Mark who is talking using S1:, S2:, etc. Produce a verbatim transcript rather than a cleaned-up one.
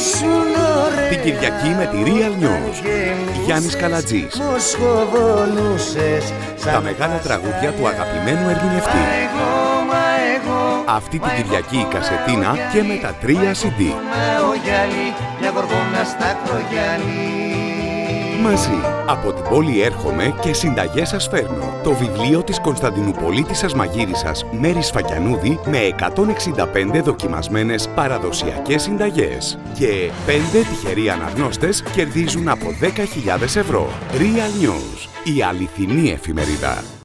S1: Την Κυριακή με τη Real News. Γιάννης Καλατζής. Τα μεγάλα τραγούδια του αγαπημένου ερμηνευτή. Αυτή την Κυριακή η κασετίνα και με τα τρία σι ντι. Μαζί, από την πόλη έρχομαι και συνταγές σας φέρνω. Το βιβλίο της Κωνσταντινουπολίτισσας μαγείρισας Μέρης Φακιανούδη με εκατόν εξήντα πέντε δοκιμασμένες παραδοσιακές συνταγές. Και πέντε τυχεροί αναγνώστες κερδίζουν από δέκα χιλιάδες ευρώ. Real News, η αληθινή εφημερίδα.